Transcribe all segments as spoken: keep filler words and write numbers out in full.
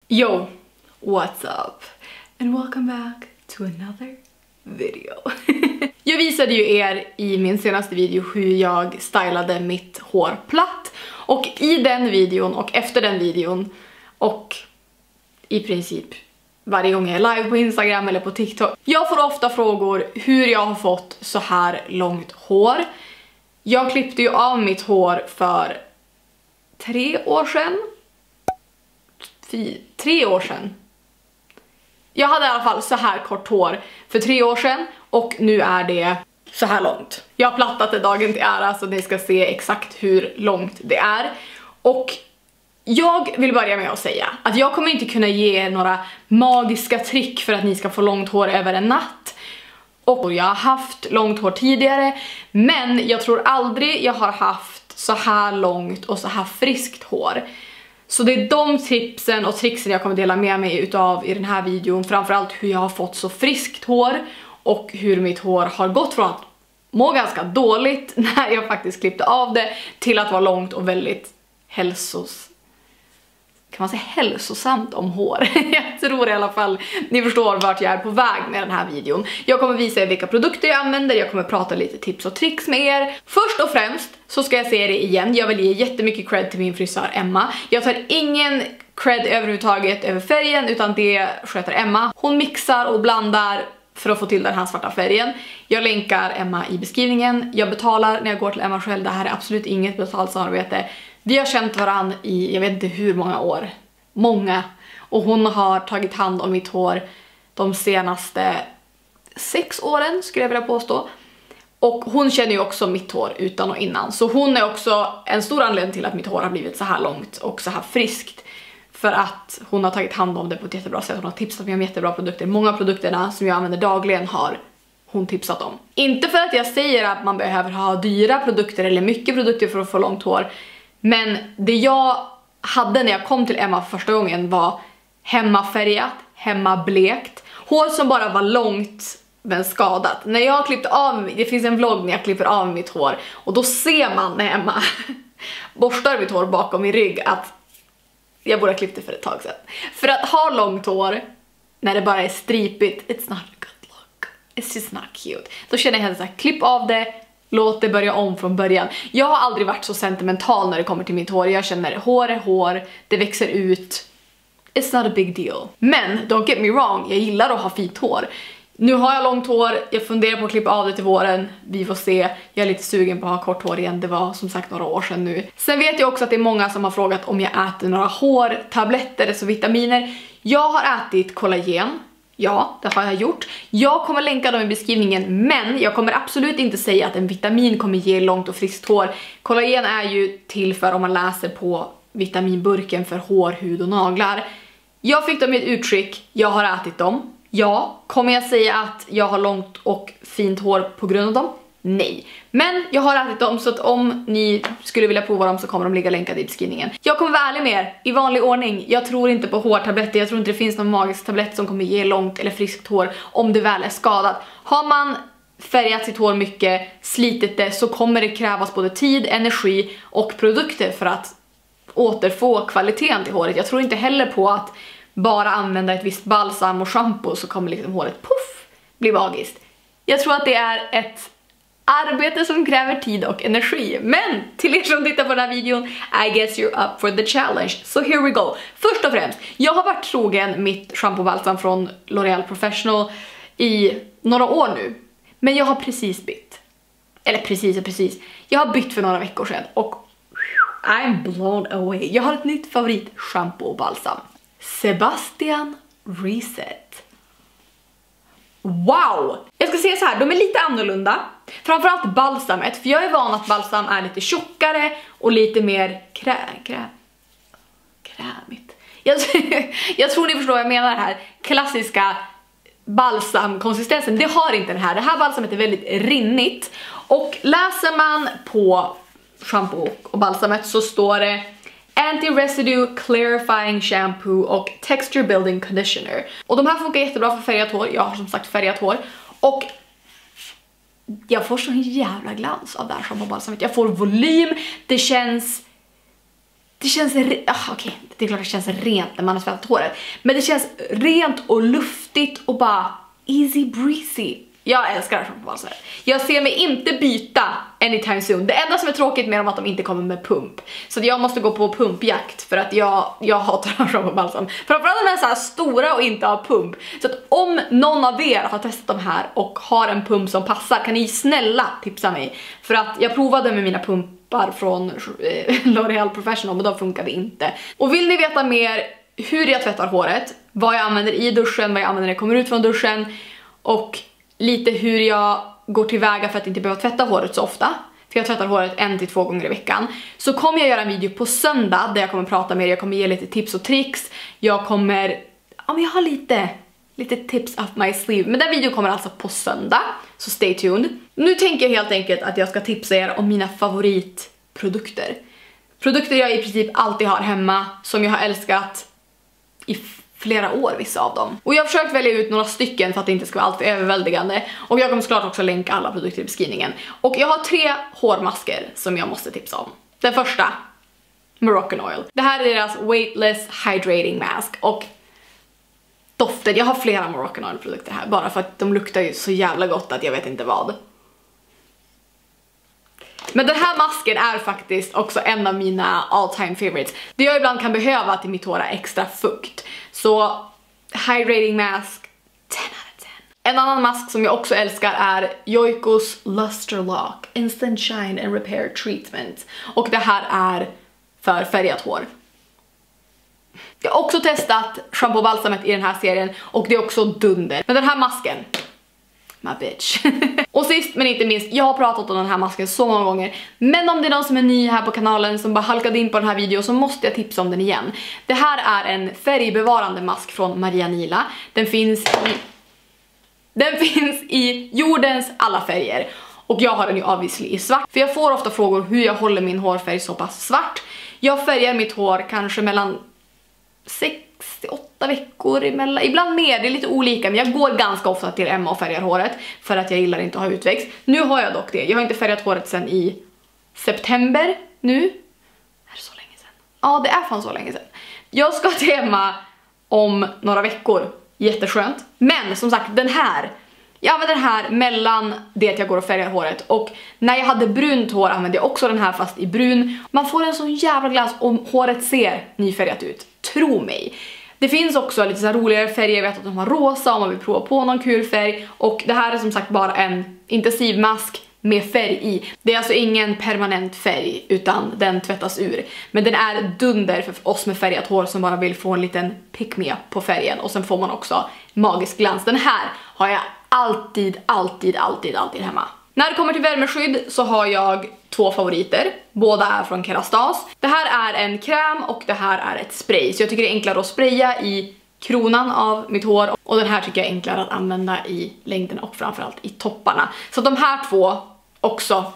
Yo, what's up? And welcome back to another video. Jag visade ju er i min senaste video hur jag stylade mitt hår platt. Och i den videon och efter den videon och i princip varje gång jag är live på Instagram eller på TikTok, jag får ofta frågor hur jag har fått så här långt hår. Jag klippte ju av mitt hår för tre år sedan. Fy, tre år sedan. Jag hade i alla fall så här kort hår för tre år sedan och nu är det så här långt. Jag har plattat det dagen till ära så ni ska se exakt hur långt det är. Och jag vill börja med att säga att jag kommer inte kunna ge er några magiska trick för att ni ska få långt hår över en natt. Och jag har haft långt hår tidigare, men jag tror aldrig jag har haft så här långt och så här friskt hår. Så det är de tipsen och tricksen jag kommer dela med mig utav i den här videon. Framförallt hur jag har fått så friskt hår och hur mitt hår har gått från att må ganska dåligt när jag faktiskt klippte av det till att vara långt och väldigt hälsos... Kan man säga hälsosamt om hår? Jag tror i alla fall ni förstår vart jag är på väg med den här videon. Jag kommer visa er vilka produkter jag använder, jag kommer prata lite tips och tricks med er. Först och främst så ska jag säga det igen, jag vill ge jättemycket cred till min frisör Emma. Jag tar ingen cred överhuvudtaget över färgen utan det sköter Emma. Hon mixar och blandar för att få till den här svarta färgen. Jag länkar Emma i beskrivningen. Jag betalar när jag går till Emma själv, det här är absolut inget betalt samarbete. Vi har känt varann i, jag vet inte hur många år. Många. Och hon har tagit hand om mitt hår de senaste sex åren skulle jag vilja påstå. Och hon känner ju också mitt hår utan och innan. Så hon är också en stor anledning till att mitt hår har blivit så här långt och så här friskt. För att hon har tagit hand om det på ett jättebra sätt. Hon har tipsat mig om jättebra produkter. Många av produkterna som jag använder dagligen har hon tipsat om. Inte för att jag säger att man behöver ha dyra produkter eller mycket produkter för att få långt hår. Men det jag hade när jag kom till Emma för första gången var hemmafärgat, hemmablekt. Hår som bara var långt men skadat. När jag klippte av, det finns en vlogg när jag klipper av mitt hår. Och då ser man när Emma borstar mitt hår bakom min rygg att jag borde ha klippt det för ett tag sedan. För att ha långt hår när det bara är stripigt, it's not a good look. It's just not cute. Då känner jag helt så här, klipp av det. Låt det börja om från början. Jag har aldrig varit så sentimental när det kommer till mitt hår. Jag känner hår är hår, det växer ut. It's not a big deal. Men, don't get me wrong, jag gillar att ha fint hår. Nu har jag långt hår, jag funderar på att klippa av det till våren. Vi får se, jag är lite sugen på att ha kort hår igen. Det var som sagt några år sedan nu. Sen vet jag också att det är många som har frågat om jag äter några hårtabletter, alltså vitaminer. Jag har ätit kollagen. Ja, det har jag gjort. Jag kommer länka dem i beskrivningen, men jag kommer absolut inte säga att en vitamin kommer ge långt och friskt hår. Kollagen är ju till för om man läser på vitaminburken för hår, hud och naglar. Jag fick dem i ett utskick, jag har ätit dem. Ja, kommer jag säga att jag har långt och fint hår på grund av dem? Nej. Men jag har ätit dem så att om ni skulle vilja prova dem så kommer de ligga länkade i beskrivningen. Jag kommer vara ärlig med er, i vanlig ordning. Jag tror inte på hårtabletter, jag tror inte det finns någon magisk tablett som kommer ge långt eller friskt hår om det väl är skadat. Har man färgat sitt hår mycket, slitit det, så kommer det krävas både tid, energi och produkter för att återfå kvaliteten till håret. Jag tror inte heller på att bara använda ett visst balsam och shampoo så kommer liksom håret puff bli magiskt. Jag tror att det är ett arbete som kräver tid och energi. Men till er som tittar på den här videon, I guess you're up for the challenge. So here we go. Först och främst, jag har varit trogen mitt shampoo-balsam från L'Oreal Professional i några år nu. Men jag har precis bytt. Eller precis och precis. Jag har bytt för några veckor sedan och I'm blown away. Jag har ett nytt favorit shampoo-balsam. Sebastian Reset. Wow! Jag ska säga så här, de är lite annorlunda. Framförallt balsamet, för jag är van att balsam är lite tjockare och lite mer krä... krä... krämigt. Jag, jag tror ni förstår vad jag menar här. Klassiska balsamkonsistensen, det har inte den här. Det här balsamet är väldigt rinnigt. Och läser man på shampoo och balsamet så står det Anti-residue, clarifying shampoo och texture building conditioner. Och de här funkar jättebra för färgat hår. Jag har som sagt färgat hår. Och jag får sån jävla glans av det här shampoo-balsamet. Jag får volym, det känns det känns, ah, okej, det är klart det känns rent när man har tvättat håret. Men det känns rent och luftigt och bara easy breezy. Jag älskar shampoobalsam. Jag ser mig inte byta anytime soon. Det enda som är tråkigt med dem är att de inte kommer med pump. Så jag måste gå på pumpjakt för att jag, jag hatar shampoobalsam. Framförallt de är så här stora och inte har pump. Så att om någon av er har testat de här och har en pump som passar, kan ni snälla tipsa mig. För att jag provade med mina pumpar från eh, L'Oreal Professional, men de funkade inte. Och vill ni veta mer hur jag tvättar håret, vad jag använder i duschen, vad jag använder när jag kommer ut från duschen och lite hur jag går tillväga för att inte behöva tvätta håret så ofta, för jag tvättar håret en till två gånger i veckan, så kommer jag göra en video på söndag där jag kommer prata med er, jag kommer ge lite tips och tricks, jag kommer, ja men jag har lite, lite tips up my sleeve, men den videon kommer alltså på söndag, så stay tuned. Nu tänker jag helt enkelt att jag ska tipsa er om mina favoritprodukter. Produkter jag i princip alltid har hemma, som jag har älskat i flera år, vissa av dem. Och jag har försökt välja ut några stycken för att det inte ska vara alltför överväldigande. Och jag kommer såklart också länka alla produkter i beskrivningen. Och jag har tre hårmasker som jag måste tipsa om. Den första, Moroccan Oil. Det här är deras Weightless Hydrating Mask. Och doften, jag har flera Moroccan Oil produkter här, bara för att de luktar ju så jävla gott att jag vet inte vad. Men den här masken är faktiskt också en av mina all time favorites. Det jag ibland kan behöva till mitt hår är extra fukt. Så Hydrating Mask, ten out of ten. En annan mask som jag också älskar är Joikos Luster Lock Instant Shine and Repair Treatment. Och det här är för färgat hår. Jag har också testat shampoo-balsamet i den här serien och det är också dunder. Men den här masken, my bitch. Och sist men inte minst, jag har pratat om den här masken så många gånger, men om det är någon som är ny här på kanalen som bara halkade in på den här videon så måste jag tipsa om den igen. Det här är en färgbevarande mask från Maria Nila. Den finns i Den finns i jordens alla färger. Och jag har den ju obviously i svart, för jag får ofta frågor hur jag håller min hårfärg så pass svart. Jag färgar mitt hår kanske mellan sex till åtta veckor emellan, ibland mer, det är lite olika, men jag går ganska ofta till Emma och färgar håret för att jag gillar inte att ha utväxt. Nu har jag dock det, jag har inte färgat håret sedan i september nu. Är det så länge sedan? Ja, det är fan så länge sedan. Jag ska till Emma om några veckor, jätteskönt. Men som sagt, den här, jag använder den här mellan det att jag går och färgar håret, och när jag hade brunt hår använde jag också den här fast i brun. Man får en sån jävla glans om håret ser nyfärgat ut, tro mig. Det finns också lite så här roligare färger, jag vet att de har rosa om man vill prova på någon kul färg. Och det här är som sagt bara en intensivmask med färg i. Det är alltså ingen permanent färg utan den tvättas ur. Men den är dunder för oss med färgat hår som bara vill få en liten pick-me på färgen. Och sen får man också magisk glans. Den här har jag alltid, alltid, alltid, alltid hemma. När det kommer till värmeskydd så har jag två favoriter. Båda är från Kerastase. Det här är en kräm och det här är ett spray. Så jag tycker det är enklare att spraya i kronan av mitt hår. Och den här tycker jag är enklare att använda i längden och framförallt i topparna. Så de här två också...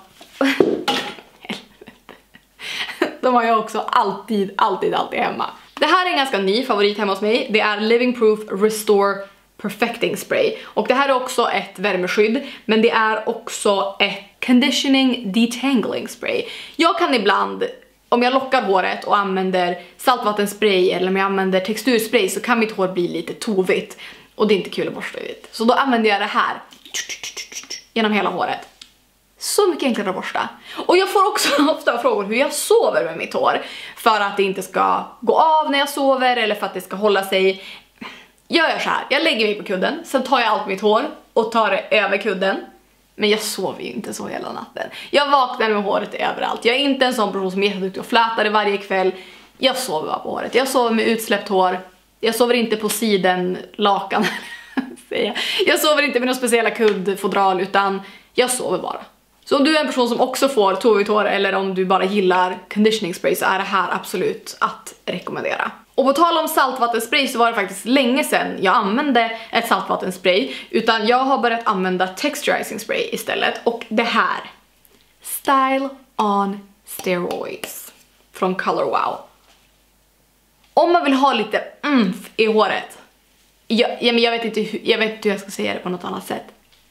de har jag också alltid, alltid, alltid hemma. Det här är en ganska ny favorit hemma hos mig. Det är Living Proof Restore Perfecting Spray. Och det här är också ett värmeskydd, men det är också ett Conditioning Detangling Spray. Jag kan ibland, om jag lockar håret och använder saltvattenspray eller om jag använder texturspray, så kan mitt hår bli lite tovigt. Och det är inte kul att borsta ut. Så då använder jag det här genom hela håret. Så mycket enklare att borsta. Och jag får också ofta frågor hur jag sover med mitt hår. För att det inte ska gå av när jag sover eller för att det ska hålla sig. Jag gör så här, jag lägger mig på kudden, sen tar jag allt mitt hår och tar det över kudden. Men jag sover ju inte så hela natten. Jag vaknar med håret överallt. Jag är inte en sån person som är jätteduktig och flätar det varje kväll. Jag sover bara på håret. Jag sover med utsläppt hår. Jag sover inte på siden lakan. Jag sover inte med några speciella kuddfodral, utan jag sover bara. Så om du är en person som också får tovigt hår eller om du bara gillar conditioning spray, så är det här absolut att rekommendera. Och på tal om saltvattenspray så var det faktiskt länge sedan jag använde ett saltvattenspray, utan jag har börjat använda texturizing spray istället. Och det här, Style on Steroids från Color Wow. Om man vill ha lite umf i håret, jag, ja, men jag, vet inte hur, jag vet inte hur jag ska säga det på något annat sätt.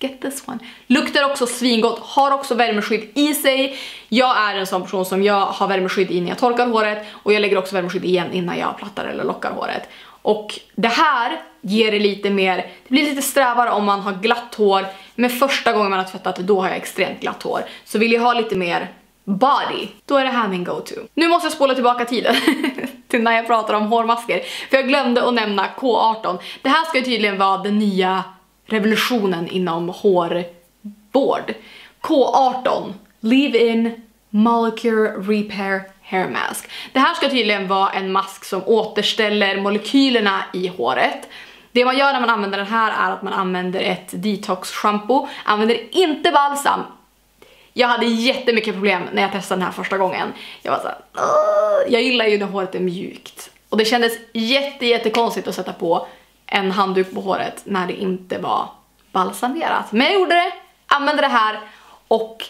get this one. Luktar också svingott, har också värmeskydd i sig. Jag är en sån person som jag har värmeskydd i när jag torkar håret. Och jag lägger också värmeskydd igen innan jag plattar eller lockar håret. Och det här ger det lite mer, det blir lite strävare om man har glatt hår. Men första gången man har tvättat, då har jag extremt glatt hår. Så vill jag ha lite mer body, då är det här min go-to. Nu måste jag spola tillbaka tiden till när jag pratar om hårmasker. För jag glömde att nämna K arton. Det här ska tydligen vara den nya revolutionen inom hårvård. K arton, Leave-In Molecular Repair Hair Mask. Det här ska tydligen vara en mask som återställer molekylerna i håret. Det man gör när man använder den här är att man använder ett detox-shampoo. Använder inte balsam. Jag hade jättemycket problem när jag testade den här första gången. Jag var så här, Åh! Jag gillar ju när håret är mjukt. Och det kändes jätte, jättekonstigt att sätta på en handduk på håret när det inte var balsamerat. Men jag gjorde det, använde det här och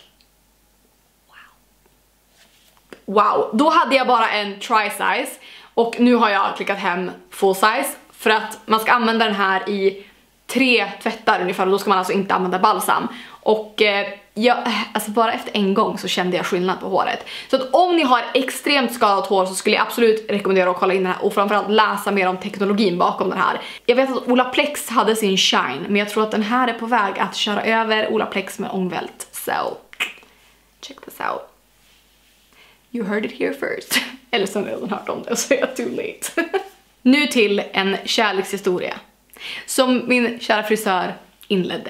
wow, då hade jag bara en try size och nu har jag klickat hem full size för att man ska använda den här i tre tvättar ungefär och då ska man alltså inte använda balsam. Och eh, jag, alltså bara efter en gång så kände jag skillnad på håret. Så att om ni har extremt skadat hår så skulle jag absolut rekommendera att kolla in den här och framförallt läsa mer om teknologin bakom den här. Jag vet att Olaplex hade sin shine, men jag tror att den här är på väg att köra över Olaplex med ångvält. So, check this out. You heard it here first. Eller så har jag redan hört om det, så är jag too late. Nu till en kärlekshistoria som min kära frisör inledde.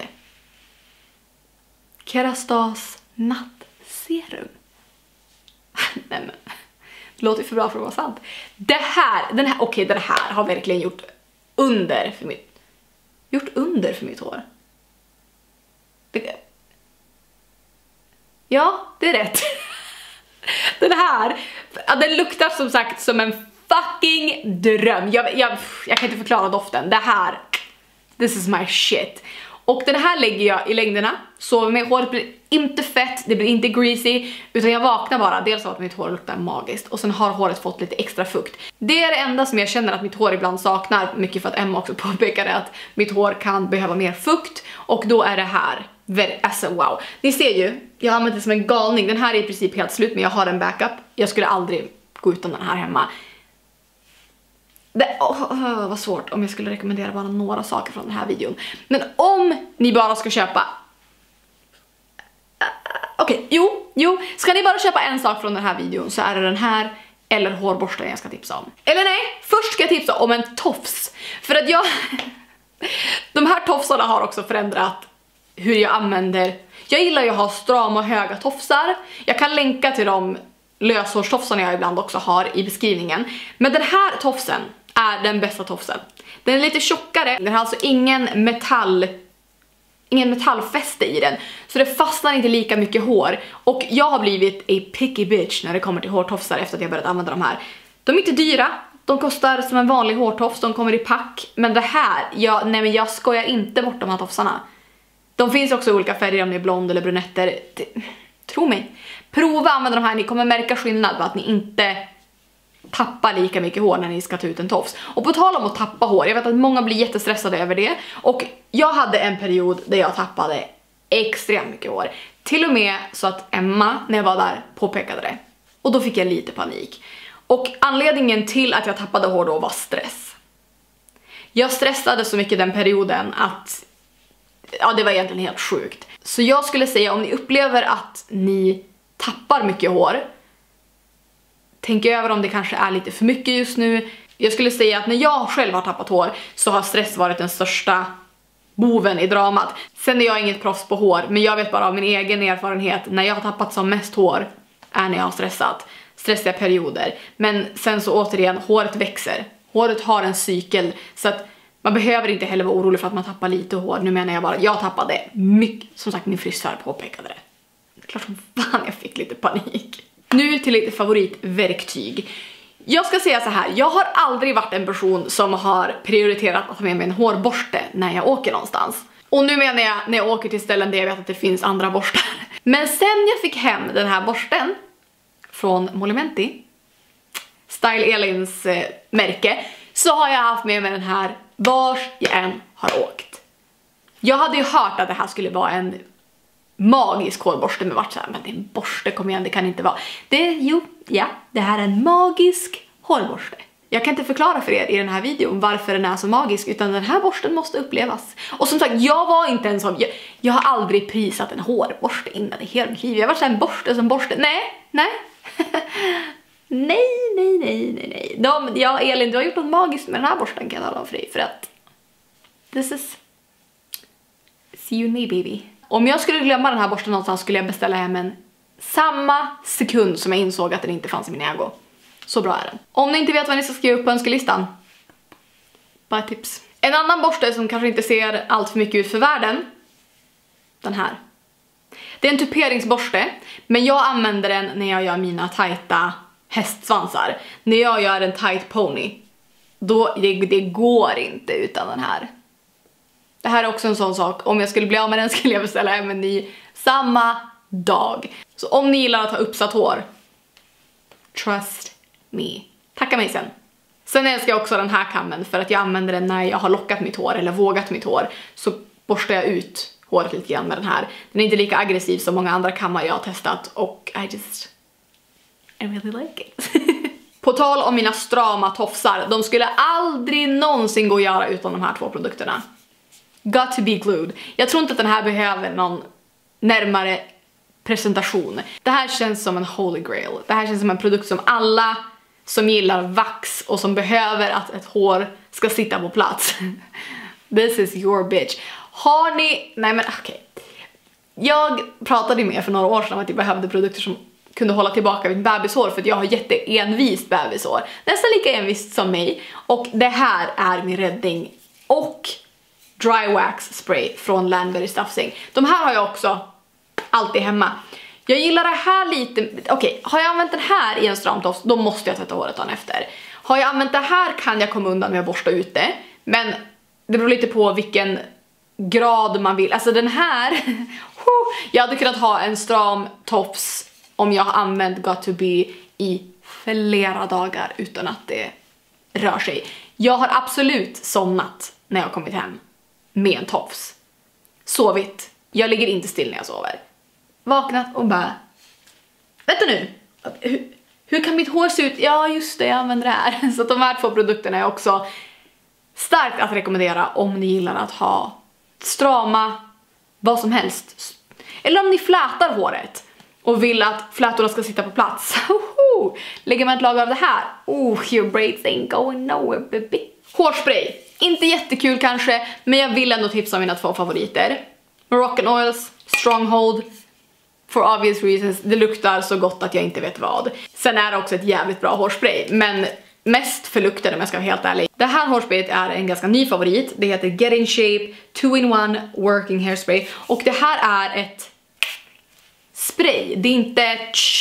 Kerastase nattserum. Nej men, det låter för bra för att vara sant. Det här, den här, okej okay, den här har verkligen gjort under för mitt, gjort under för mitt hår. Det, ja, det är rätt. Den här, den luktar som sagt som en fucking dröm. Jag, jag, jag kan inte förklara doften. Det här, this is my shit. Och den här lägger jag i längderna. Sover med, håret blir inte fett, det blir inte greasy. Utan jag vaknar bara, dels av att mitt hår luktar magiskt. Och sen har håret fått lite extra fukt. Det är det enda som jag känner att mitt hår ibland saknar. Mycket för att Emma också påpekade att mitt hår kan behöva mer fukt. Och då är det här, alltså wow. Ni ser ju, jag har använt det som en galning. Den här är i princip helt slut, men jag har en backup. Jag skulle aldrig gå utan den här hemma. Det oh, oh, var svårt om jag skulle rekommendera bara några saker från den här videon. Men om ni bara ska köpa... Uh, Okej, okay, jo, jo. Ska ni bara köpa en sak från den här videon så är det den här eller hårborsten jag ska tipsa om. Eller nej, först ska jag tipsa om en tofs. För att jag... De här tofsarna har också förändrat hur jag använder... Jag gillar ju att ha strama och höga tofsar. Jag kan länka till de löshårstofsarna jag ibland också har i beskrivningen. Men den här tofsen är den bästa tofsen. Den är lite tjockare, den har alltså ingen metall ingen metallfäste i den. Så det fastnar inte lika mycket hår. Och jag har blivit a picky bitch när det kommer till hårtofsar efter att jag börjat använda de här. De är inte dyra, de kostar som en vanlig hårtofs, de kommer i pack. Men det här, jag, nej men jag skojar inte bort de här tofsarna. De finns också i olika färger om ni är blond eller brunetter. Tro mig. Prova att använda de här, ni kommer märka skillnad på att ni inte tappar lika mycket hår när ni ska ta ut en tofs. Och på tal om att tappa hår, jag vet att många blir jättestressade över det. Och jag hade en period där jag tappade extremt mycket hår. Till och med så att Emma, när jag var där, påpekade det. Och då fick jag lite panik. Och anledningen till att jag tappade hår då var stress. Jag stressade så mycket den perioden att ja, det var egentligen helt sjukt. Så jag skulle säga, om ni upplever att ni tappar mycket hår, tänk över om det kanske är lite för mycket just nu. Jag skulle säga att när jag själv har tappat hår så har stress varit den största boven i dramat. Sen är jag inget proffs på hår, men jag vet bara av min egen erfarenhet, när jag har tappat som mest hår är när jag har stressat. Stressiga perioder. Men sen så återigen, håret växer. Håret har en cykel, så att man behöver inte heller vara orolig för att man tappar lite hår. Nu menar jag bara, jag tappade mycket. Som sagt, min frisör påpekade det. Det är klart som fan jag fick lite panik. Nu till lite favoritverktyg. Jag ska säga så här, jag har aldrig varit en person som har prioriterat att ta med mig en hårborste när jag åker någonstans. Och nu menar jag när jag åker till ställen där jag vet att det finns andra borstar. Men sen jag fick hem den här borsten från Molimenti, Style Elins eh, märke, så har jag haft med mig den här vars jag än har åkt. Jag hade ju hört att det här skulle vara en magisk hårborste, men vart så här, men det är en borste, kom igen, det kan inte vara. Det, jo, ja, det här är en magisk hårborste. Jag kan inte förklara för er i den här videon varför den är så magisk, utan den här borsten måste upplevas. Och som sagt, jag var inte en sån, jag, jag har aldrig prisat en hårborste innan i hela mitt liv. Jag var så här, en borste som borste, nej, nej. nej, nej, nej, nej, nej. De, ja, Elin, du har gjort något magiskt med den här borsten, kan jag tala om för dig, för att this is see you me, baby. Om jag skulle glömma den här borsten någonstans skulle jag beställa hem en samma sekund som jag insåg att den inte fanns i min ägo. Så bra är den. Om ni inte vet vad ni ska skriva upp på önskelistan, bara ett tips. En annan borste som kanske inte ser allt för mycket ut för världen, den här. Det är en tuperingsborste, men jag använder den när jag gör mina tajta hästsvansar. När jag gör en tight pony, då det, det går inte utan den här. Det här är också en sån sak, om jag skulle bli av med den skulle jag beställa hem en ny samma dag. Så om ni gillar att ha uppsatt hår, trust me. Tacka mig sen. Sen älskar jag också den här kammen för att jag använder den när jag har lockat mitt hår eller vågat mitt hår. Så borstar jag ut håret lite grann med den här. Den är inte lika aggressiv som många andra kammar jag har testat och I just I really like it. På tal om mina strama tofsar, de skulle aldrig någonsin gå att göra utan de här två produkterna. Got to be glued. Jag tror inte att den här behöver någon närmare presentation. Det här känns som en holy grail. Det här känns som en produkt som alla som gillar vax och som behöver att ett hår ska sitta på plats. This is your bitch. Har ni... Nej men okej. Okay. Jag pratade med för några år sedan om att jag behövde produkter som kunde hålla tillbaka mitt bebishår för att jag har jätteenvist bebishår. Nästan lika envist som mig. Och det här är min räddning. Och dry wax spray från Landberry Stuffsing. De här har jag också alltid hemma. Jag gillar det här lite... Okej, okay, har jag använt den här i en stramtofs, då måste jag tvätta håret dagen efter. Har jag använt det här kan jag komma undan med att borsta ut det. Men det beror lite på vilken grad man vill. Alltså den här... jag hade kunnat ha en stram tofs om jag har använt Got to be i flera dagar utan att det rör sig. Jag har absolut somnat när jag har kommit hem med en tofs. Sovit. Jag ligger inte still när jag sover. Vaknat och bara... Vänta nu. Hur, hur kan mitt hår se ut? Ja, just det. Jag använder det här. Så att de här två produkterna är också starkt att rekommendera om ni gillar att ha strama vad som helst. Eller om ni flätar håret och vill att flätorna ska sitta på plats. Lägger man ett lager av det här. Oh, your braids ain't going nowhere, baby. Hårspray. Inte jättekul kanske, men jag vill ändå tipsa om mina två favoriter. Moroccan Oils Stronghold. For obvious reasons. Det luktar så gott att jag inte vet vad. Sen är det också ett jävligt bra hårspray. Men mest för lukten om jag ska vara helt ärlig. Det här hårsprayet är en ganska ny favorit. Det heter Get in Shape two in one Working Hairspray. Och det här är ett spray. Det är inte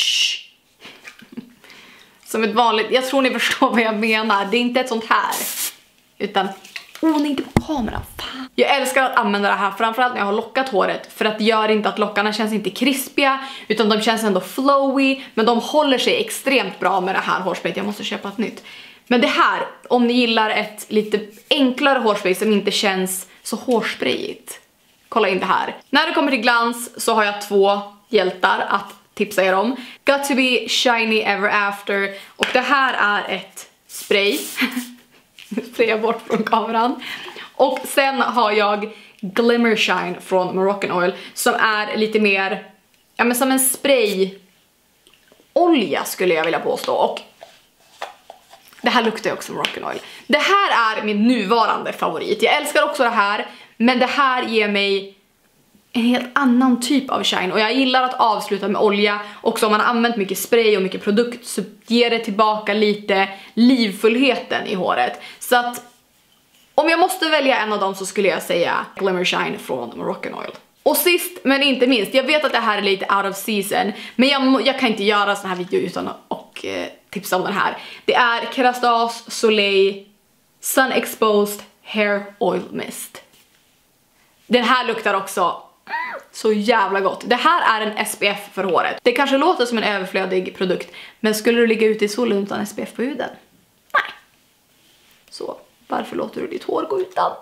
som ett vanligt... Jag tror ni förstår vad jag menar. Det är inte ett sånt här. Utan... Åh, oh, inte på kameran. Fan. Jag älskar att använda det här framförallt när jag har lockat håret. För att det gör inte att lockarna känns inte krispiga. Utan de känns ändå flowy. Men de håller sig extremt bra med det här hårsprayet. Jag måste köpa ett nytt. Men det här, om ni gillar ett lite enklare hårspray som inte känns så hårsprayigt. Kolla in det här. När det kommer till glans så har jag två hjältar att tipsa er om. Got to be shiny ever after. Och det här är ett spray. Nu sprayar jag bort från kameran. Och sen har jag Glimmer Shine från Moroccan Oil. Som är lite mer, ja men som en spray olja skulle jag vilja påstå. Och det här luktar ju också Moroccan Oil. Det här är min nuvarande favorit. Jag älskar också det här. Men det här ger mig en helt annan typ av shine. Och jag gillar att avsluta med olja. Också om man har använt mycket spray och mycket produkt så ger det tillbaka lite livfullheten i håret. Så att om jag måste välja en av dem så skulle jag säga Glimmer Shine från Moroccan Oil. Och sist men inte minst, jag vet att det här är lite out of season. Men jag, jag kan inte göra sån här video utan att och, eh, tipsa om den här. Det är Kerastase Soleil Sun Exposed Hair Oil Mist. Den här luktar också så jävla gott. Det här är en S P F för håret. Det kanske låter som en överflödig produkt, men skulle du ligga ute i solen utan S P F på huden? Nej. Så varför låter du ditt hår gå utan?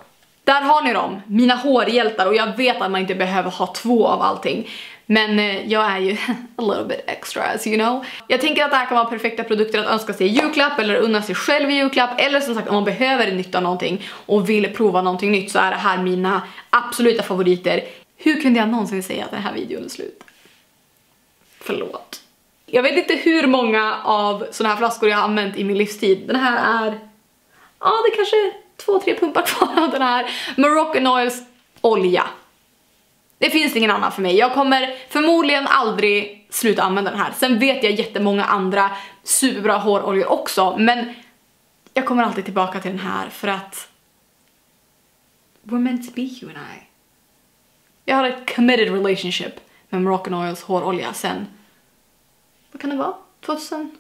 där har ni dem, mina hårhjältar, och jag vet att man inte behöver ha två av allting. Men eh, jag är ju a little bit extra, as you know. Jag tänker att det här kan vara perfekta produkter att önska sig i julklapp eller unna sig själv i julklapp. Eller som sagt, om man behöver nytta av någonting och vill prova någonting nytt, så är det här mina absoluta favoriter. Hur kunde jag någonsin säga att den här videon är slut? Förlåt. Jag vet inte hur många av såna här flaskor jag har använt i min livstid. Den här är... Ja, det är kanske två, tre pumpar kvar av den här Moroccan Oils olja. Det finns ingen annan för mig. Jag kommer förmodligen aldrig sluta använda den här. Sen vet jag jättemånga andra superbra håroljor också. Men jag kommer alltid tillbaka till den här för att... We're meant to be, you and I. Jag har ett committed relationship med Moroccan Oils hårolja sen... Vad kan det vara? tjugohundratio,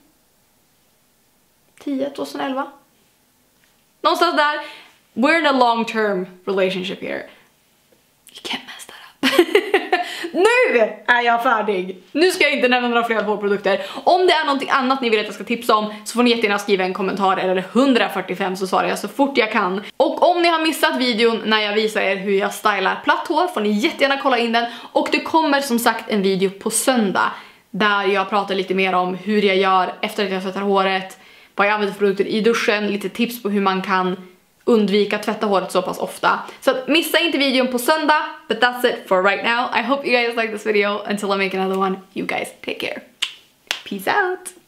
tjugoelva? Någonstans där. We're in a long term relationship here. You can't mess that up. Nu är jag färdig. Nu ska jag inte nämna några fler hårprodukter. Om det är någonting annat ni vill att jag ska tipsa om, så får ni jättegärna skriva en kommentar, eller hundrafyrtiofem, så svarar jag så fort jag kan. Och om ni har missat videon när jag visar er hur jag stylar platt hår, får ni jättegärna kolla in den. Och det kommer som sagt en video på söndag där jag pratar lite mer om hur jag gör efter att jag tvättar håret, vad jag använder för produkter i duschen, lite tips på hur man kan undvika att tvätta håret så pass ofta. Så missa inte videon på söndag. But that's it for right now. I hope you guys like this video. Until I make another one, you guys take care. Peace out!